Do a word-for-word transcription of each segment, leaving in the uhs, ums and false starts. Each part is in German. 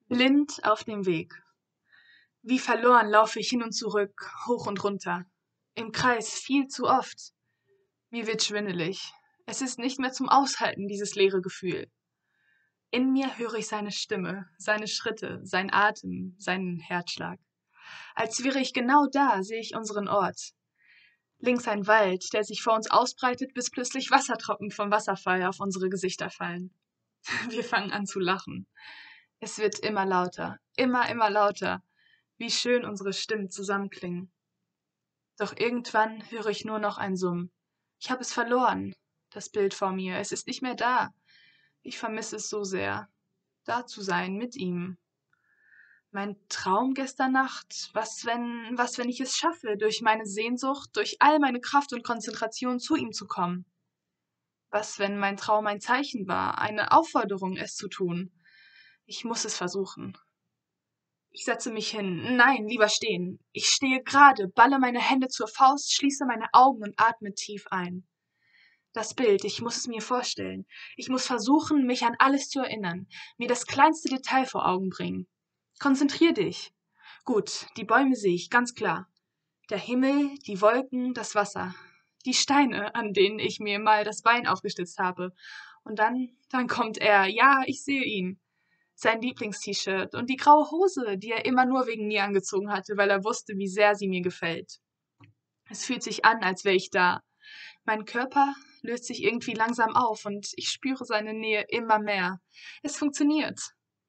Blind auf dem Weg. Wie verloren laufe ich hin und zurück, hoch und runter. Im Kreis viel zu oft. Mir wird schwindelig. Es ist nicht mehr zum Aushalten, dieses leere Gefühl. In mir höre ich seine Stimme, seine Schritte, sein Atem, seinen Herzschlag. Als wäre ich genau da, sehe ich unseren Ort. Links ein Wald, der sich vor uns ausbreitet, bis plötzlich Wassertropfen vom Wasserfall auf unsere Gesichter fallen. Wir fangen an zu lachen. Es wird immer lauter, immer, immer lauter. Wie schön unsere Stimmen zusammenklingen. Doch irgendwann höre ich nur noch ein Summen. Ich habe es verloren, das Bild vor mir. Es ist nicht mehr da. Ich vermisse es so sehr, da zu sein mit ihm. Mein Traum gestern Nacht, was wenn, was wenn ich es schaffe, durch meine Sehnsucht, durch all meine Kraft und Konzentration zu ihm zu kommen? Was wenn mein Traum ein Zeichen war, eine Aufforderung, es zu tun? Ich muss es versuchen. Ich setze mich hin. Nein, lieber stehen. Ich stehe gerade, balle meine Hände zur Faust, schließe meine Augen und atme tief ein. Das Bild, ich muss es mir vorstellen. Ich muss versuchen, mich an alles zu erinnern, mir das kleinste Detail vor Augen bringen. Konzentrier dich. Gut, die Bäume sehe ich, ganz klar. Der Himmel, die Wolken, das Wasser. Die Steine, an denen ich mir mal das Bein aufgestützt habe. Und dann, dann kommt er. Ja, ich sehe ihn. Sein Lieblingst-T-Shirt und die graue Hose, die er immer nur wegen mir angezogen hatte, weil er wusste, wie sehr sie mir gefällt. Es fühlt sich an, als wäre ich da. Mein Körper löst sich irgendwie langsam auf und ich spüre seine Nähe immer mehr. Es funktioniert.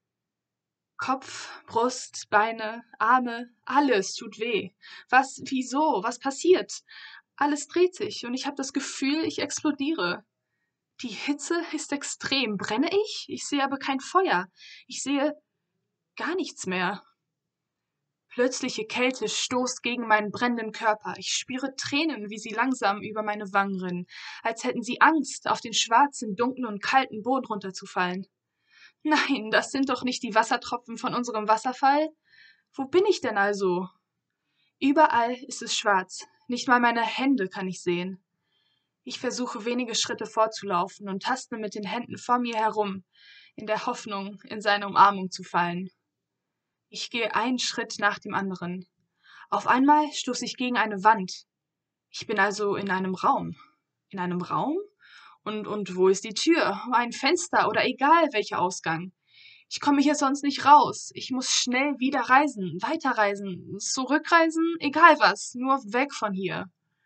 Kopf, Brust, Beine, Arme, alles tut weh. Was, wieso, was passiert? Alles dreht sich und ich habe das Gefühl, ich explodiere. Die Hitze ist extrem. Brenne ich? Ich sehe aber kein Feuer. Ich sehe gar nichts mehr. Plötzliche Kälte stoßt gegen meinen brennenden Körper. Ich spüre Tränen, wie sie langsam über meine Wangen rinnen, als hätten sie Angst, auf den schwarzen, dunklen und kalten Boden runterzufallen. Nein, das sind doch nicht die Wassertropfen von unserem Wasserfall. Wo bin ich denn also? Überall ist es schwarz. Nicht mal meine Hände kann ich sehen. Ich versuche wenige Schritte vorzulaufen und taste mit den Händen vor mir herum, in der Hoffnung, in seine Umarmung zu fallen. Ich gehe einen Schritt nach dem anderen. Auf einmal stoße ich gegen eine Wand. Ich bin also in einem Raum. In einem Raum? Und, und wo ist die Tür? Ein Fenster oder egal welcher Ausgang. Ich komme hier sonst nicht raus. Ich muss schnell wieder reisen, weiterreisen, zurückreisen, egal was, nur weg von hier.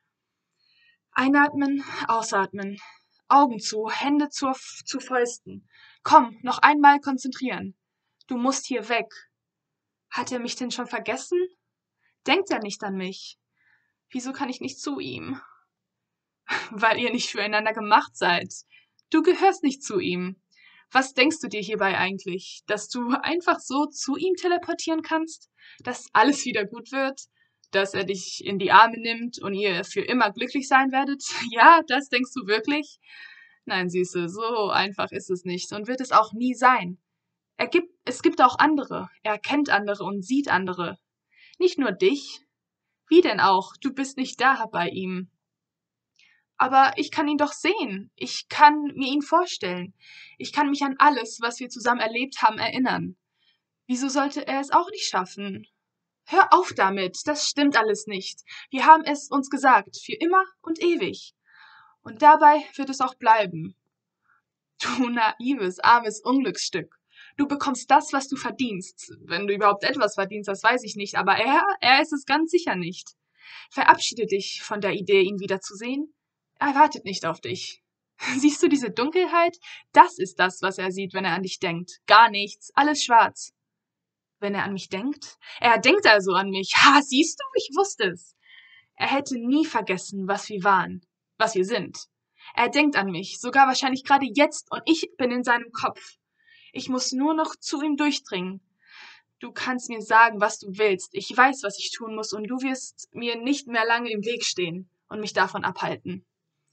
Einatmen, ausatmen. Augen zu, Hände zur, zu Fäusten. Komm, noch einmal konzentrieren. Du musst hier weg. Hat er mich denn schon vergessen? Denkt er nicht an mich? Wieso kann ich nicht zu ihm? Weil ihr nicht füreinander gemacht seid. Du gehörst nicht zu ihm. Was denkst du dir hierbei eigentlich? Dass du einfach so zu ihm teleportieren kannst? Dass alles wieder gut wird? Dass er dich in die Arme nimmt und ihr für immer glücklich sein werdet? Ja, das denkst du wirklich? Nein, Süße, so einfach ist es nicht und wird es auch nie sein. Er gibt, es gibt auch andere. Er kennt andere und sieht andere. Nicht nur dich. Wie denn auch? Du bist nicht da bei ihm. Aber ich kann ihn doch sehen. Ich kann mir ihn vorstellen. Ich kann mich an alles, was wir zusammen erlebt haben, erinnern. Wieso sollte er es auch nicht schaffen? Hör auf damit, das stimmt alles nicht. Wir haben es uns gesagt, für immer und ewig. Und dabei wird es auch bleiben. Du naives, armes Unglücksstück. Du bekommst das, was du verdienst. Wenn du überhaupt etwas verdienst, das weiß ich nicht, aber er, er ist es ganz sicher nicht. Verabschiede dich von der Idee, ihn wiederzusehen. Er wartet nicht auf dich. Siehst du diese Dunkelheit? Das ist das, was er sieht, wenn er an dich denkt. Gar nichts, alles schwarz. Wenn er an mich denkt? Er denkt also an mich. Ha, siehst du, ich wusste es. Er hätte nie vergessen, was wir waren, was wir sind. Er denkt an mich, sogar wahrscheinlich gerade jetzt, und ich bin in seinem Kopf. Ich muss nur noch zu ihm durchdringen. Du kannst mir sagen, was du willst. Ich weiß, was ich tun muss, und du wirst mir nicht mehr lange im Weg stehen und mich davon abhalten.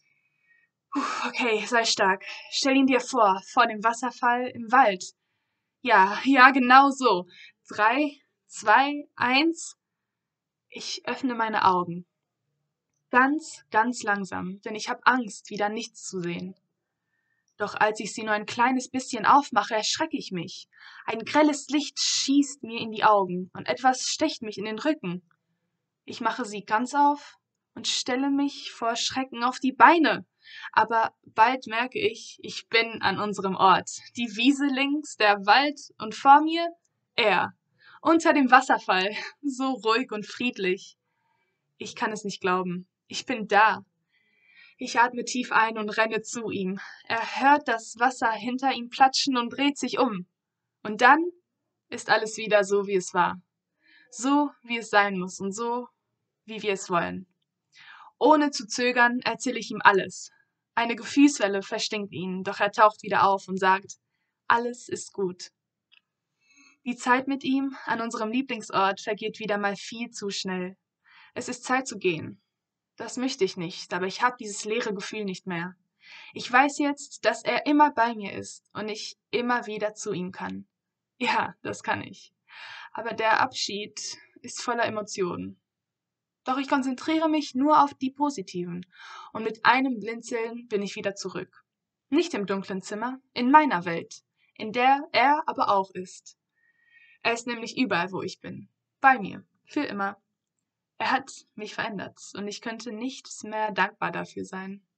Puh, okay, sei stark. Stell ihn dir vor, vor dem Wasserfall im Wald. Ja, ja, genau so. Drei, zwei, eins. Ich öffne meine Augen. Ganz, ganz langsam, denn ich habe Angst, wieder nichts zu sehen. Doch als ich sie nur ein kleines bisschen aufmache, erschrecke ich mich. Ein grelles Licht schießt mir in die Augen und etwas sticht mich in den Rücken. Ich mache sie ganz auf und stelle mich vor Schrecken auf die Beine. Aber bald merke ich, ich bin an unserem Ort. Die Wiese links, der Wald und vor mir er. Unter dem Wasserfall, so ruhig und friedlich. Ich kann es nicht glauben. Ich bin da. Ich atme tief ein und renne zu ihm. Er hört das Wasser hinter ihm platschen und dreht sich um. Und dann ist alles wieder so, wie es war. So, wie es sein muss und so, wie wir es wollen. Ohne zu zögern erzähle ich ihm alles. Eine Gefühlswelle verstinkt ihn, doch er taucht wieder auf und sagt, alles ist gut. Die Zeit mit ihm an unserem Lieblingsort vergeht wieder mal viel zu schnell. Es ist Zeit zu gehen. Das möchte ich nicht, aber ich habe dieses leere Gefühl nicht mehr. Ich weiß jetzt, dass er immer bei mir ist und ich immer wieder zu ihm kann. Ja, das kann ich. Aber der Abschied ist voller Emotionen. Doch ich konzentriere mich nur auf die positiven und mit einem Blinzeln bin ich wieder zurück. Nicht im dunklen Zimmer, in meiner Welt, in der er aber auch ist. Er ist nämlich überall, wo ich bin. Bei mir, für immer. Er hat mich verändert und ich könnte nicht mehr dankbar dafür sein.